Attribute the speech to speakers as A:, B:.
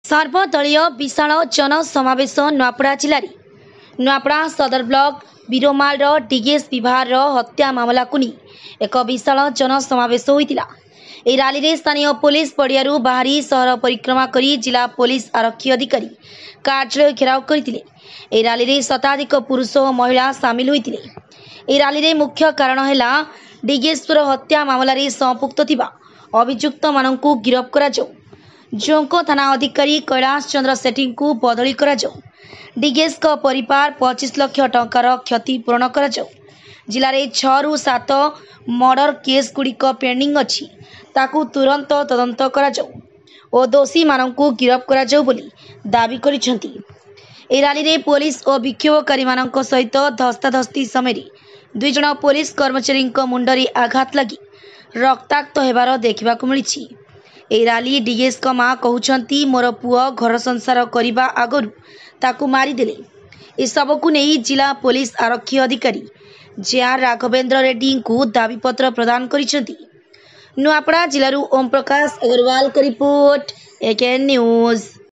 A: सर्वदलीय विशाल जनसमावेश नुआपड़ा जिले में नुआपड़ा सदर ब्लॉक बीरोमाल डीगेस विभाग हत्या मामला को नहीं एक विशाल जनसमावेश होता। यह रैली में स्थानीय पुलिस पड़ियारू बाहरी सहर परिक्रमा कर जिला पुलिस आरक्षी अधिकारी कार्यालय घेराव करते। रैली में शताधिक पुरुष और महिला सामिल होते। रैली में मुख्य कारण है डीगेश्वर हत्या मामलें संपुक्त थिबा अभियुक्त मानू गिरफ करा जाऊ। जोंको थाना अधिकारी कैलाश चंद्र सेठी को बदली करा जाऊ। डीगेश का परिवार 25 लाख टंकार क्षति पूरण करा जाऊ। जिले में 6 ରୁ 7 मर्डर केस गुड़िक पेंडिंग अच्छी ताकू तुरंत तदंत करा जाऊ और दोषी मानू गिरफ करा जाऊ बोली दाबी करिसेंती। ए रैली में पुलिस और विक्षोभकारी मानक सहित धस्ताधस्ती समय 2 जन पुलिस कर्मचारी मुंडरी आघात लगी रक्ताक्त होबार देखा मिली। ए रैली डीगेश माँ कहते मोर पुओ घर संसार करने आगु ताकू मारिदेले। ए सबकू नहीं जिला पुलिस आरक्षी अधिकारी जे.आर. राघवेंद्र रेड्डी को दाबीपत्र प्रदान करिसेंती। नुआपड़ा जिलूर ओम प्रकाश अग्रवाल का रिपोर्ट एकेएन न्यूज।